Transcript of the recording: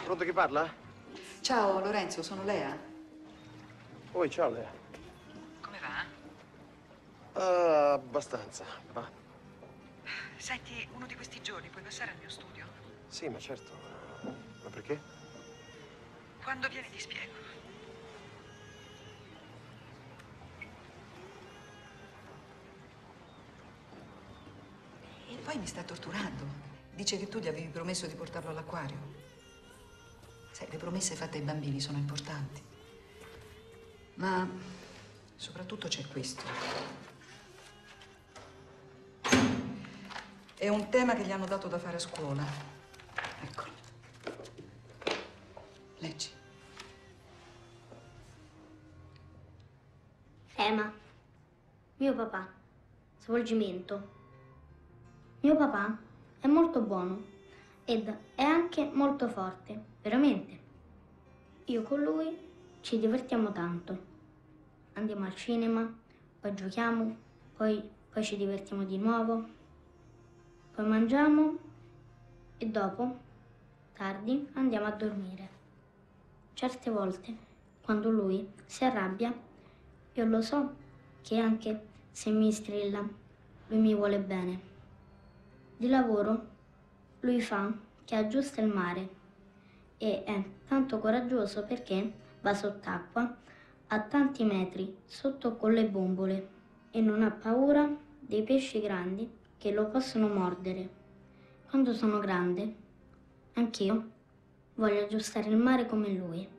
Pronto, chi parla? Ciao Lorenzo, sono Lea. Oi, ciao Lea. Come va? Abbastanza, va. Senti, uno di questi giorni puoi passare al mio studio? Sì, ma certo. Ma perché? Quando vieni ti spiego. E poi mi sta torturando. Dice che tu gli avevi promesso di portarlo all'acquario. Sai, le promesse fatte ai bambini sono importanti. Ma soprattutto c'è questo. È un tema che gli hanno dato da fare a scuola. Eccolo. Leggi. Tema. Mio papà. Svolgimento. Mio papà è molto buono ed è anche molto forte, veramente. Io con lui ci divertiamo tanto. Andiamo al cinema, poi giochiamo, poi ci divertiamo di nuovo, poi mangiamo e dopo, tardi, andiamo a dormire. Certe volte, quando lui si arrabbia, io lo so che anche se mi strilla, lui mi vuole bene. Di lavoro, lui fa che aggiusta il mare e è tanto coraggioso perché va sott'acqua a tanti metri sotto con le bombole e non ha paura dei pesci grandi che lo possono mordere. Quando sono grande, anch'io voglio aggiustare il mare come lui.